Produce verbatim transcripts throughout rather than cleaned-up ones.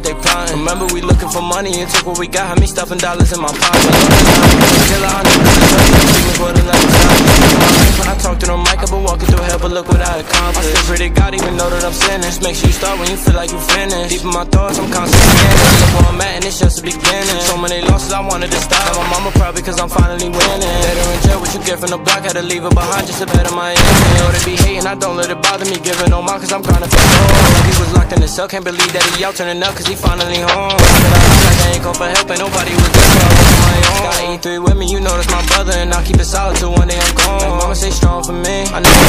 what they plotting. Remember we looking for money and took what we got, had me stuffing dollars in my pocket. Till I knew for the next time. When I talk to the mic, I've been walking through hell, but look what I accomplished. I still pray to God, even know that I'm sinning. Just make sure you start when you feel like you finished. Deep in my thoughts, I'm constantly scanning. Look where I'm at, and it's just the beginning. So many losses, I wanted to stop. Now my mama proud because I'm finally winning. Later in jail, what you get from the block, had to leave it behind just to better my image. You know they be hating, I don't let it bother me. Giving no mind, cause I'm grinding for gold. He was locked in his cell, can't believe that he out turning up, cause he finally home. Like I ain't call for help, ain't nobody was there, so I was on my own. Got E three with me, you know that's my brother, and I'll keep it solid till one day I'm gone. Like mama stay strong for me, I know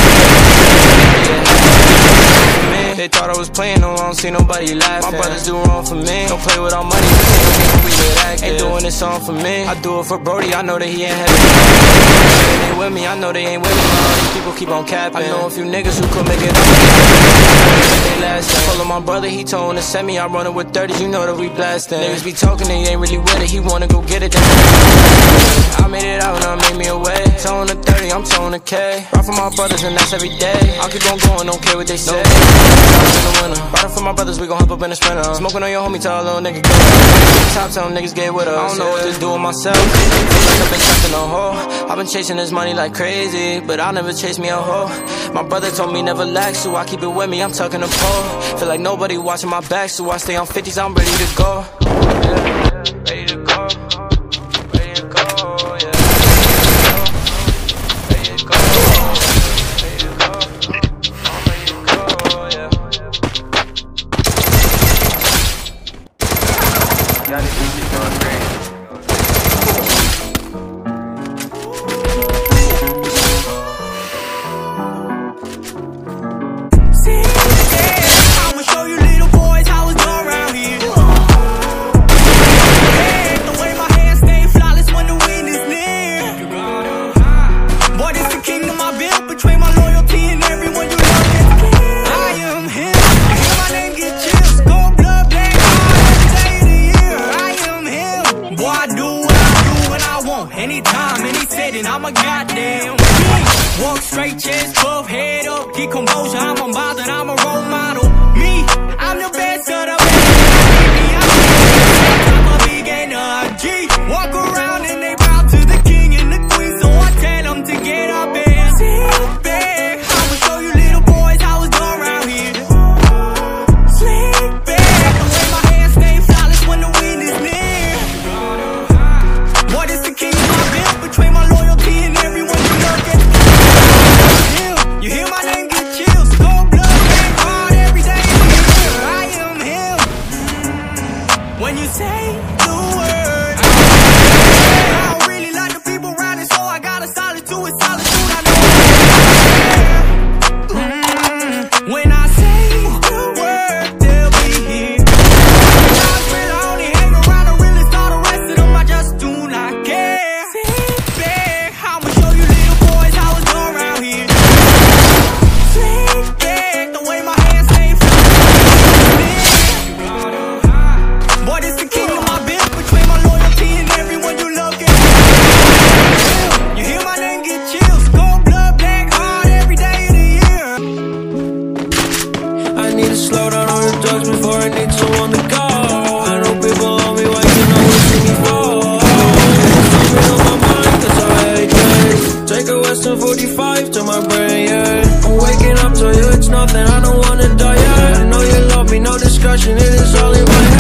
yeah. They thought I was playing, no, I don't see nobody laughing. My brothers do wrong for me, don't play with our money, we get active. Ain't doing this song for me, I do it for Brody, I know that he ain't heavy. They ain't with me, I know they ain't with me, all these people keep on capping. I know a few niggas who could make it up. They last time. Follow my brother, he told him to send me, I'm running with thirties, you know that we blasting. Niggas be talking, they ain't really with it, he wanna go get it, then I made it out and I made me away. Tone to thirty, I'm tone to K. Ride for my brothers and that's every day. I'll keep on going, don't care what they say. Riding for my brothers, we gon' hop up in the sprinter. Smoking on your homie, tell a little nigga go. Top tell them niggas get with us. I don't know what to do with myself. Feel like I've been trapped in a hole. I've been chasing this money like crazy, but I'll never chase me a hoe. My brother told me never lack, so I keep it with me, I'm tucking the pole. Feel like nobody watching my back, so I stay on fifties, I'm ready to go. Yeah, ready to go. Ready to go, yeah. Ready to go. Ready to go. I'm ready to go, yeah. Got it, this is going great. Anytime, any setting, I'm a goddamn king. Walk straight, chest puff, head up, keep composure, I'm unbothered, I'm a role model. Me, I'm the best of the best. I'm a big energy. Walk around and they bow to the king and the queen, so I tell them to get up and sit back. I'ma show you little boys how it's done around here. Slick back, the way my hair stay flawless when the wind is near. What is the king? Between my loyalty and everyone you love gets killed. You hear my name get chills. Cold blood, bang hard every day. I am him. When you say the word, I don't really like the people around it, so I got a solid to it, solitude. I know. Mm-hmm. When I say the word, they'll be here. I only hang around the realest, all the rest of them I just do not care. forty-five to my brain, yeah. I'm waking up to you, it's nothing, I don't wanna die, yeah. I know you love me, no discussion, it is all in my head.